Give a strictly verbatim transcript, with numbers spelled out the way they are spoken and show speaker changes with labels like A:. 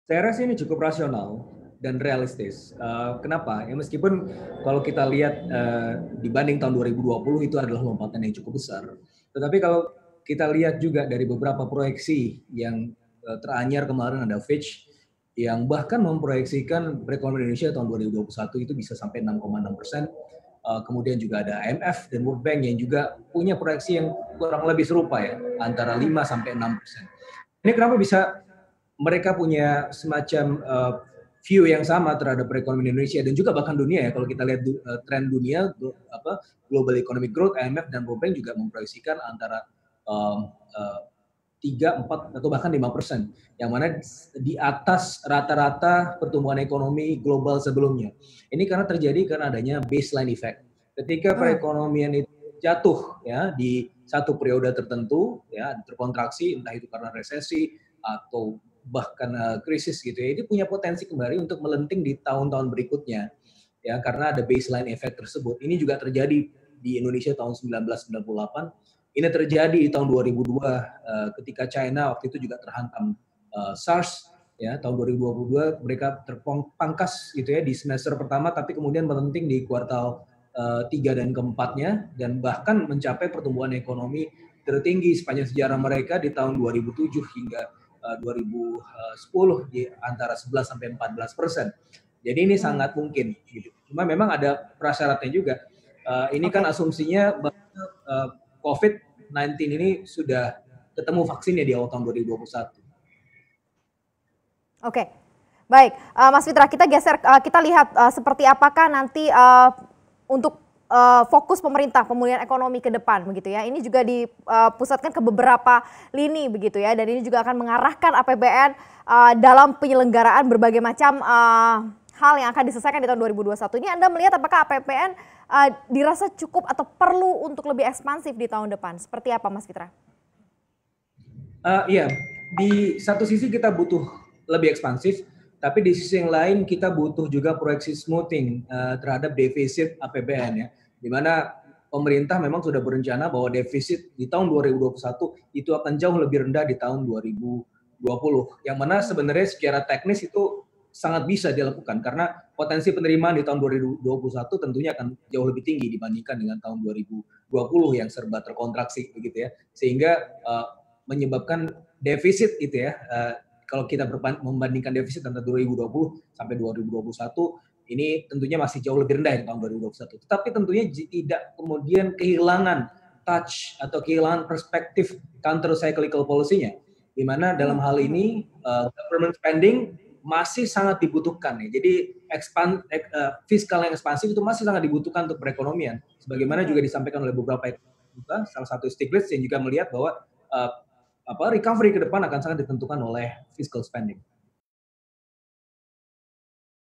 A: Saya rasa ini cukup rasional dan realistis. Uh, kenapa? Ya meskipun kalau kita lihat uh, dibanding tahun dua ribu dua puluh itu adalah lompatan yang cukup besar. Tetapi kalau kita lihat juga dari beberapa proyeksi yang uh, teranyar kemarin ada Fitch yang bahkan memproyeksikan perekonomian Indonesia tahun dua ribu dua puluh satu itu bisa sampai enam koma enam persen. Uh, kemudian juga ada I M F dan World Bank yang juga punya proyeksi yang kurang lebih serupa ya, antara lima sampai enam persen. Ini kenapa bisa mereka punya semacam uh, view yang sama terhadap perekonomian Indonesia dan juga bahkan dunia ya. Kalau kita lihat uh, tren dunia, apa global economic growth, I M F dan World Bank juga memproyeksikan antara um, uh, tiga, empat atau bahkan lima persen, yang mana di atas rata-rata pertumbuhan ekonomi global sebelumnya. Ini karena terjadi karena adanya baseline effect. Ketika perekonomian itu jatuh ya di satu periode tertentu ya terkontraksi, entah itu karena resesi atau bahkan uh, krisis gitu ya, ini punya potensi kembali untuk melenting di tahun-tahun berikutnya ya karena ada baseline effect tersebut. Ini juga terjadi di Indonesia tahun seribu sembilan ratus sembilan puluh delapan. Ini terjadi di tahun dua ribu dua uh, ketika China waktu itu juga terhantam uh, SARS ya tahun dua ribu dua puluh dua mereka terpangkas gitu ya di semester pertama tapi kemudian melenting di kuartal uh, tiga dan keempatnya dan bahkan mencapai pertumbuhan ekonomi tertinggi sepanjang sejarah mereka di tahun dua ribu tujuh hingga uh, dua ribu sepuluh di antara sebelas sampai empat belas persen. Jadi ini hmm. sangat mungkin gitu. Cuma memang ada prasyaratnya juga. Uh, ini okay. kan asumsinya bahwa uh, covid sembilan belas ini sudah ketemu vaksinnya di awal tahun dua ribu dua puluh satu.
B: Oke, baik, uh, Mas Fitra, kita geser, uh, kita lihat uh, seperti apakah nanti uh, untuk uh, fokus pemerintah pemulihan ekonomi ke depan, begitu ya. Ini juga dipusatkan ke beberapa lini, begitu ya, dan ini juga akan mengarahkan A P B N uh, dalam penyelenggaraan berbagai macam uh, hal yang akan diselesaikan di tahun dua ribu dua puluh satu. Ini Anda melihat apakah A P B N uh, dirasa cukup atau perlu untuk lebih ekspansif di tahun depan? Seperti apa, Mas Fitra?
A: Uh, iya, di satu sisi kita butuh lebih ekspansif, tapi di sisi yang lain kita butuh juga proyeksi smoothing uh, terhadap defisit A P B N ya, di mana pemerintah memang sudah berencana bahwa defisit di tahun dua ribu dua puluh satu itu akan jauh lebih rendah di tahun dua ribu dua puluh, yang mana sebenarnya secara teknis itu sangat bisa dilakukan karena potensi penerimaan di tahun dua ribu dua puluh satu tentunya akan jauh lebih tinggi dibandingkan dengan tahun dua ribu dua puluh yang serba terkontraksi begitu ya, sehingga uh, menyebabkan defisit itu ya, uh, kalau kita membandingkan defisit antara dua ribu dua puluh sampai dua ribu dua puluh satu ini tentunya masih jauh lebih rendah di tahun dua ribu dua puluh satu. Tetapi tentunya tidak kemudian kehilangan touch atau kehilangan perspektif counter cyclical policy-nya, di mana dalam hal ini uh, government spending masih sangat dibutuhkan ya. Jadi expand, uh, fiskal yang ekspansif itu masih sangat dibutuhkan untuk perekonomian. Sebagaimana juga disampaikan oleh beberapa ekonomi, salah satu Stiglitz yang juga melihat bahwa uh, apa recovery ke depan akan sangat ditentukan oleh fiscal spending.